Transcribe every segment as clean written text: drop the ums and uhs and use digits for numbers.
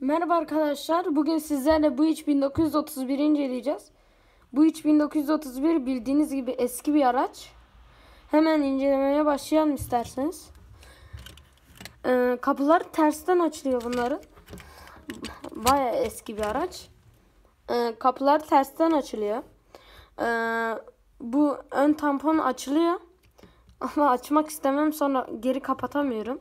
Merhaba arkadaşlar. Bugün sizlerle bu 1931'i inceleyeceğiz. Bu 1931 bildiğiniz gibi eski bir araç. Hemen incelemeye başlayalım isterseniz. Kapılar tersten açılıyor bunların. Bayağı eski bir araç. Kapılar tersten açılıyor. Bu ön tampon açılıyor. Ama açmak istemem, sonra geri kapatamıyorum.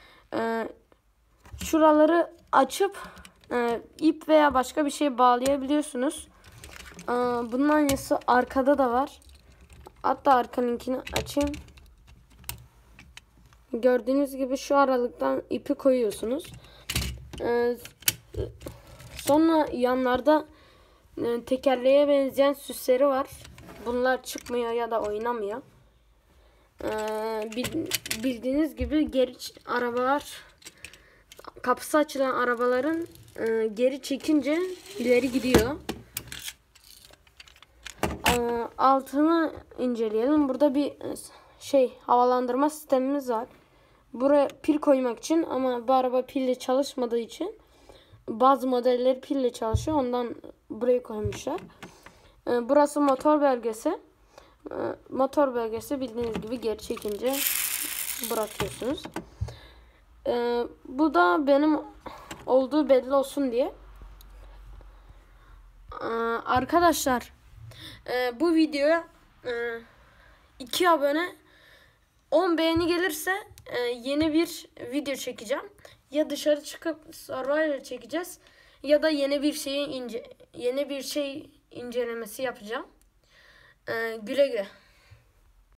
Şuraları açıp ip veya başka bir şey bağlayabiliyorsunuz. Bunun aynısı arkada da var. Hatta arkanınkini açayım. Gördüğünüz gibi şu aralıktan ipi koyuyorsunuz. Sonra yanlarda tekerleğe benzeyen süsleri var. Bunlar çıkmıyor ya da oynamıyor. Bildiğiniz gibi geri arabalar, kapısı açılan arabaların geri çekince ileri gidiyor. Altını inceleyelim. Burada bir havalandırma sistemimiz var. Buraya pil koymak için, ama bu araba pille çalışmadığı için bazı modelleri pille çalışıyor. Ondan buraya koymuşlar. Burası motor bölgesi. Motor bölgesi bildiğiniz gibi geri çekince bırakıyorsunuz. Bu da benim olduğu belli olsun diye. Arkadaşlar, bu videoya 2 abone 10 beğeni gelirse yeni bir video çekeceğim. Ya dışarı çıkıp Survivor çekeceğiz ya da yeni bir şey incelemesi yapacağım. Güle güle.